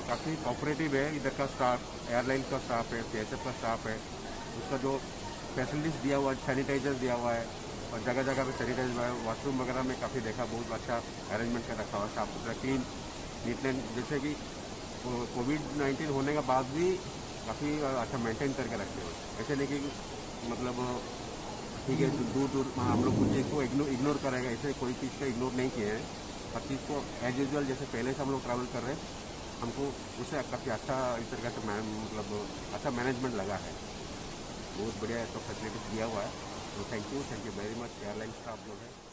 काफ़ी कोऑपरेटिव है इधर का स्टाफ, एयरलाइन का स्टाफ है, सीएसएफ का स्टाफ है। उसका जो फैसिलिटीज़ दिया हुआ है, सैनिटाइजर दिया हुआ है और जगह जगह पे सैनिटाइजर हुआ है। वॉशरूम वगैरह में काफ़ी देखा, बहुत अच्छा अरेंजमेंट कर रखा हुआ है, साफ सुथरा, क्लीन, नीट एंड, जैसे कि कोविड-19 होने के बाद भी काफ़ी अच्छा मेंटेन करके रखते हैं। ऐसे नहीं कि मतलब ठीक है दूर दूर हम लोग कुछ चीज़ को इग्नोर करेंगे, ऐसे कोई चीज़ का इग्नोर नहीं किए हैं। हर चीज़ को एज यूजल जैसे पहले से हम लोग ट्रैवल कर रहे हैं, हमको उससे काफ़ी अच्छा इस तरह से मतलब अच्छा मैनेजमेंट लगा है। बहुत बढ़िया इसको फैसिलिटीज दिया हुआ है। तो thank you very much airline staff जो है।